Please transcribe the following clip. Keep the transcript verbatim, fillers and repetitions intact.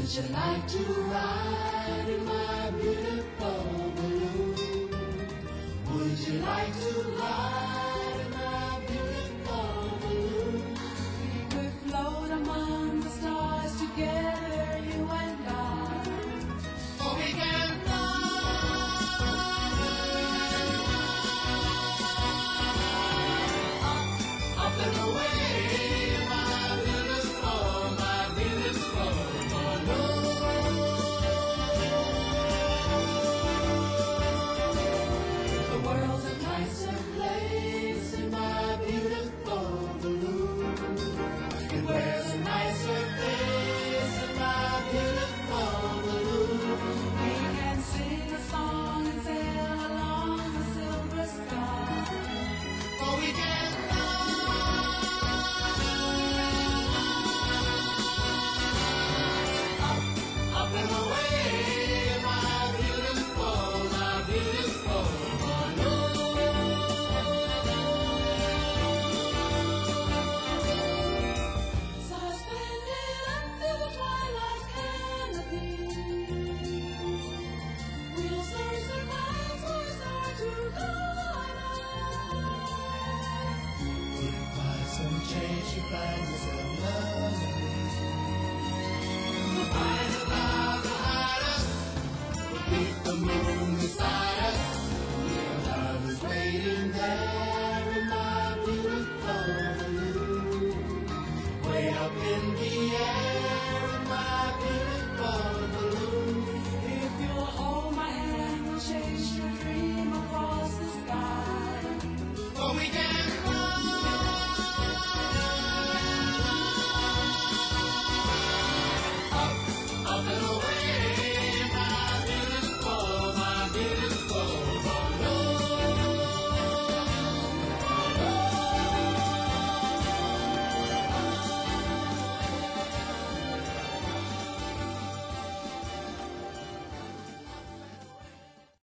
Would you like to ride in my beautiful balloon? Would you like to ride in my beautiful balloon? We could float among the stars together, you and I. Oh, we can fly up, up and away, my beautiful, my beautiful balloon. The world's a nicer place in my beautiful balloon. It wears a nicer face in my beautiful balloon. We can sing a song and sail along the silver sky. Oh, we can fly up, up and away, my beautiful, my beautiful balloon. Suspended under the twilight canopy, we'll search the clouds for a star to guide us. Goodbye, some change to find yourself lovely. Goodbye.